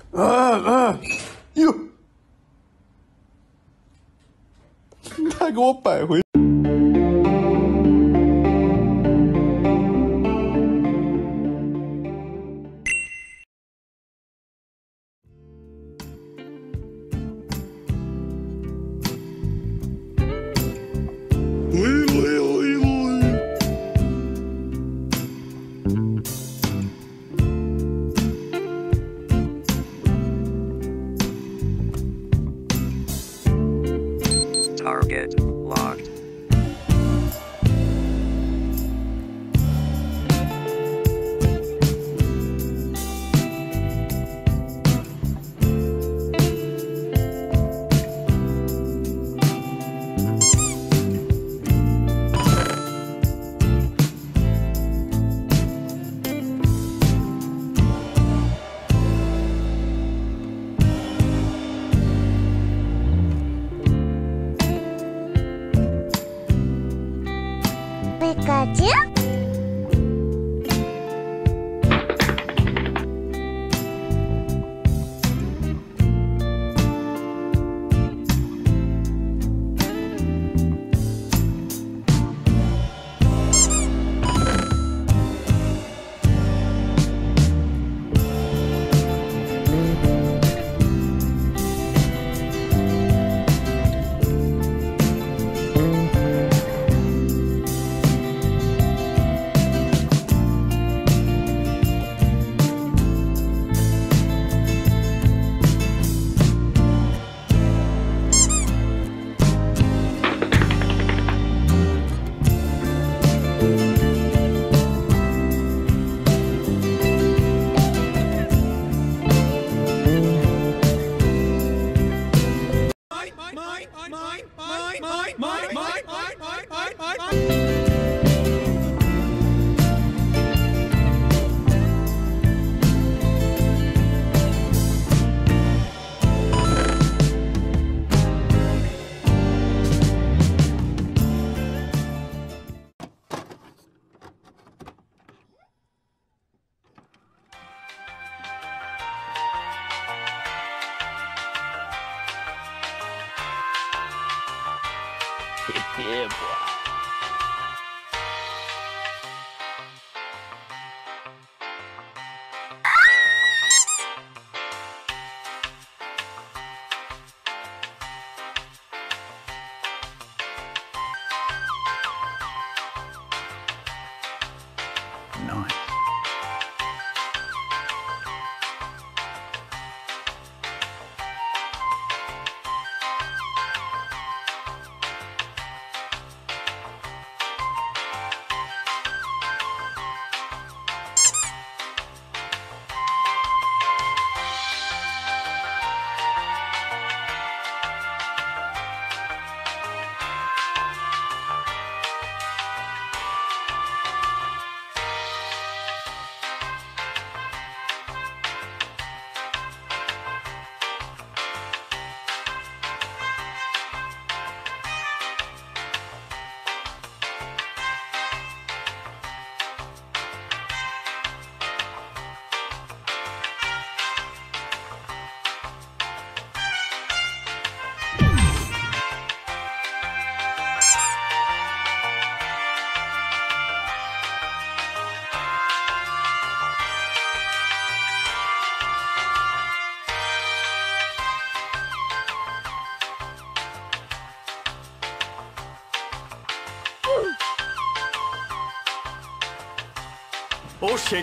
哟，你还给我摆回。 Target locked. Pikachu? Yeah, boy. Nice. Oh shit.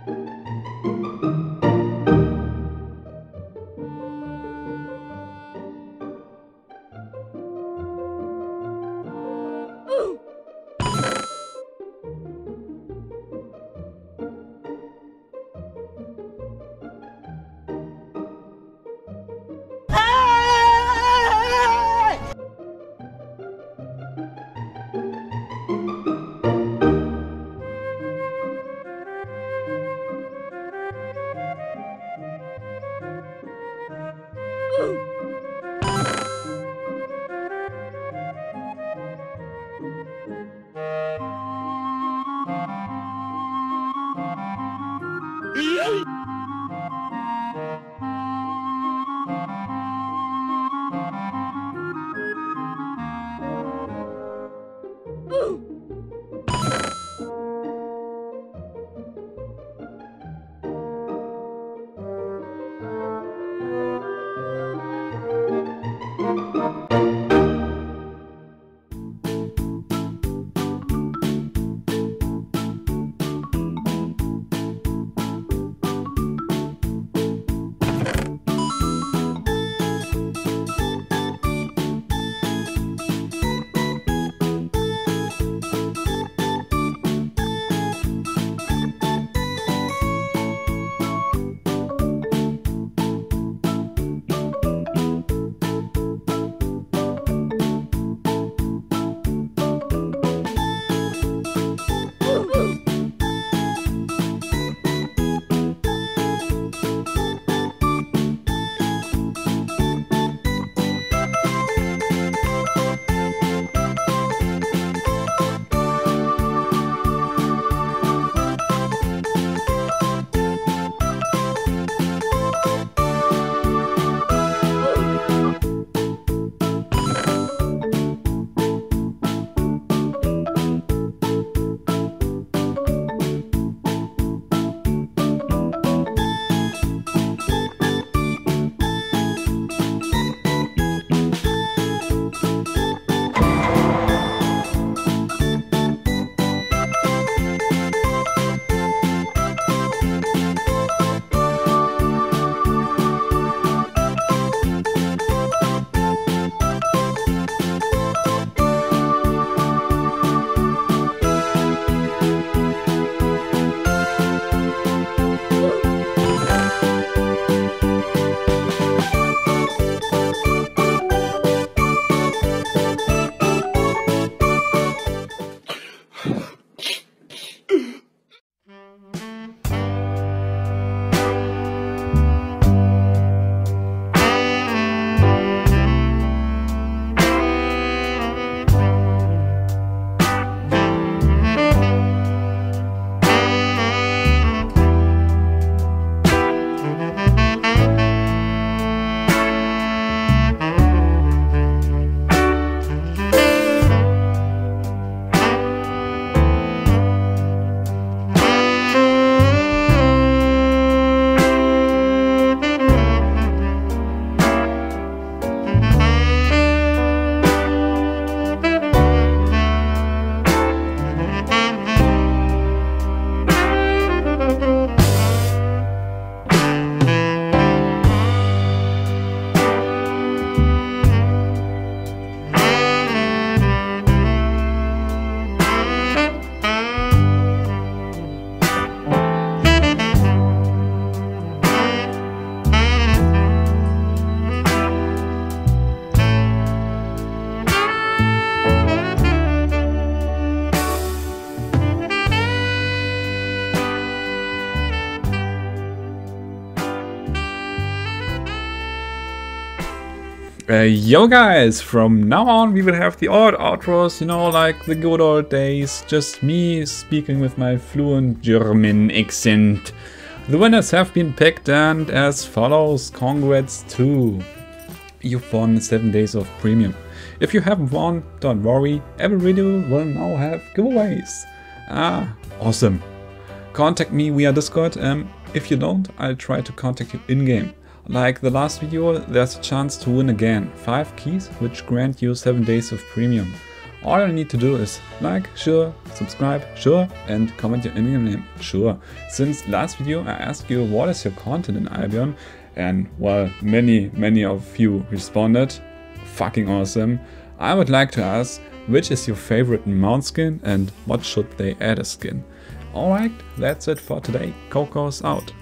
Yo guys, from now on we will have the odd outros, you know, like the good old days, just me speaking with my fluent German accent. The winners have been picked and as follows, congrats to you've won 7 days of premium. If you haven't won, don't worry, every video will now have giveaways. Awesome. Contact me via Discord, if you don't, I'll try to contact you in-game. Like the last video, there's a chance to win again 5 keys which grant you 7 days of premium. All you need to do is like, sure, subscribe, sure, and comment your in-game name, sure. Since last video I asked you what is your content in Albion, and well, many of you responded, fucking awesome. I would like to ask, which is your favorite mount skin and what should they add a skin? Alright, that's it for today. Coco's out.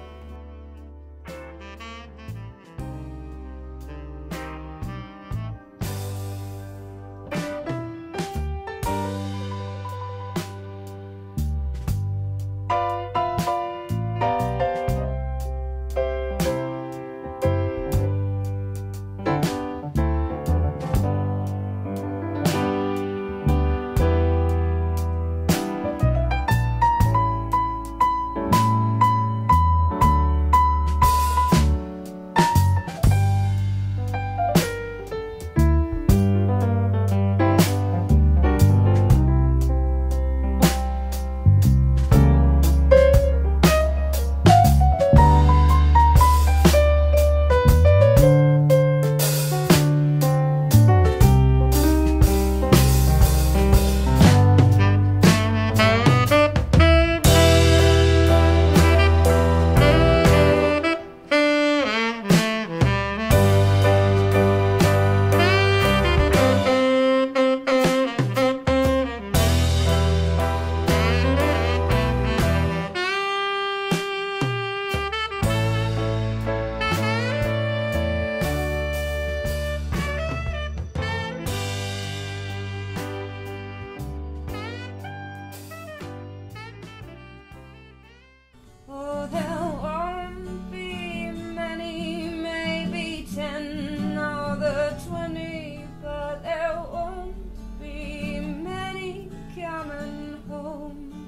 Oh, there won't be many, maybe 10 or the 20, but there won't be many coming home.